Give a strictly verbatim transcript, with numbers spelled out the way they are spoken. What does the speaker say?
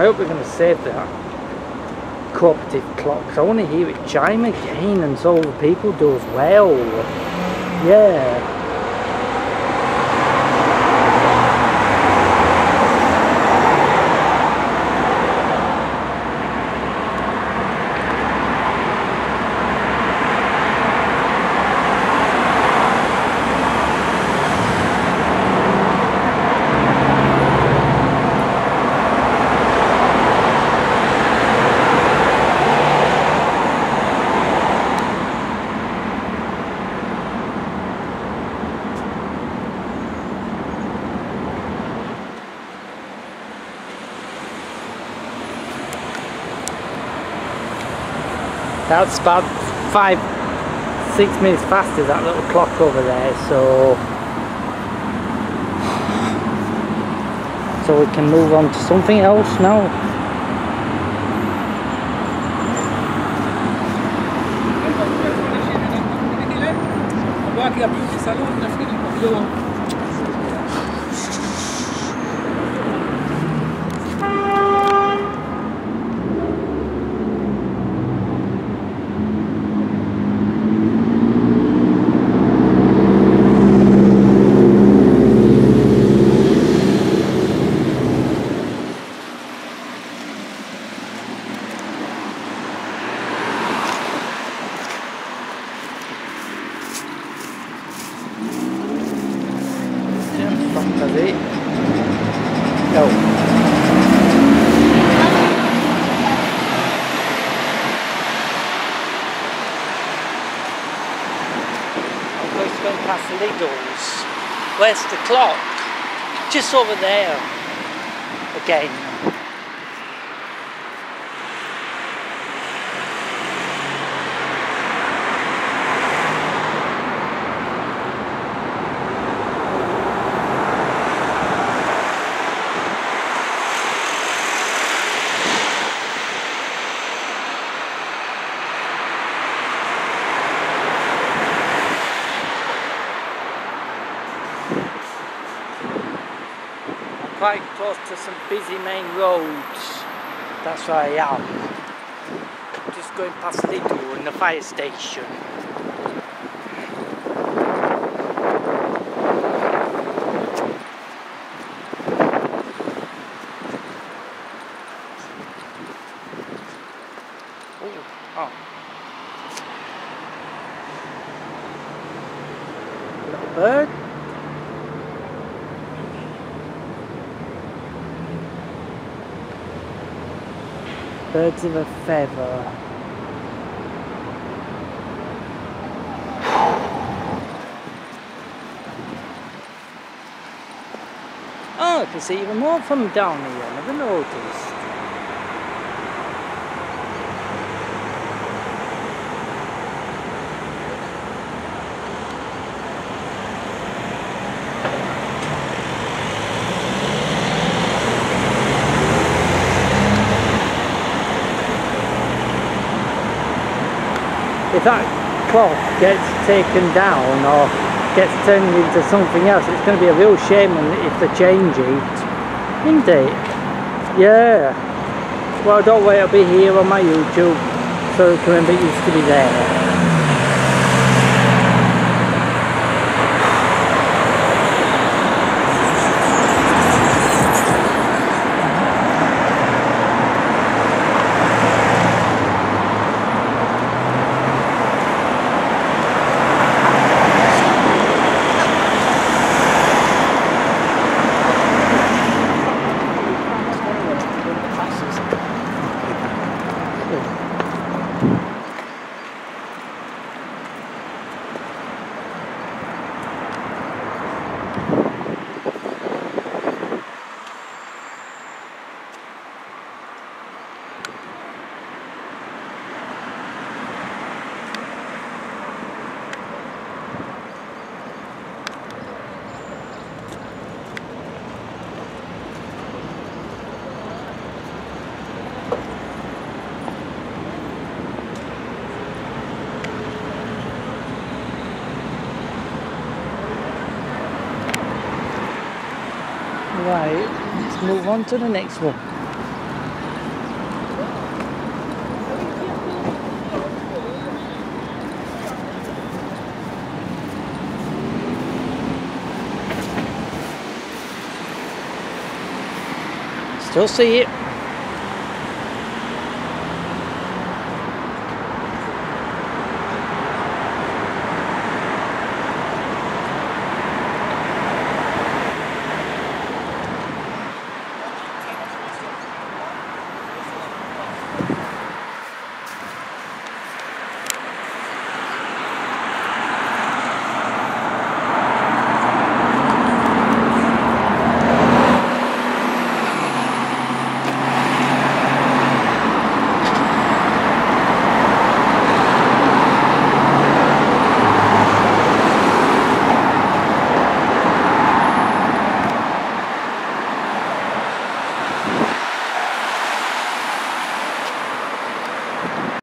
hope we're going to save that cooperative clock, because I want to hear it chime again, and so the people do as well. Yeah. That's about five, six minutes faster, that little clock over there, so so we can move on to something else now. Where's the clock? Just over there again. Quite close to some busy main roads, that's where I am. Just going past Lidl and the fire station. Ooh, oh. Little bird. Birds of a feather. Oh, I can see even more from down here, I never noticed. If that clock gets taken down or gets turned into something else, it's going to be a real shame if they change it, isn't it? Yeah. Well, don't wait, it'll be here on my YouTube, so you can remember it used to be there. Right, let's move on to the next one. still see it.